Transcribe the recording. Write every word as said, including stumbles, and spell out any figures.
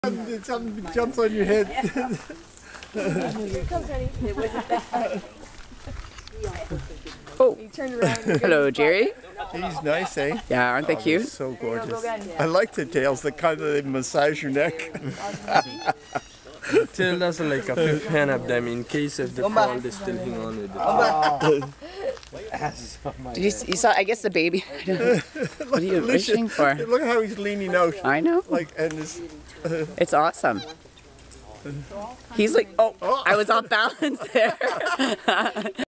It jumps, jumps on your head. Oh, hello, Jerry. He's nice, eh? Yeah, aren't they Oh, cute? so gorgeous. I like the tails, the kind of they massage your neck. The tail doesn't like a fifth hand of them in case if they fall, they still hang on with it. Did you, you saw? I guess the baby. I don't know. What are you wishing for? Look how he's leaning out. I know. Like, and his, uh, It's awesome. He's like, oh, I was off balance there.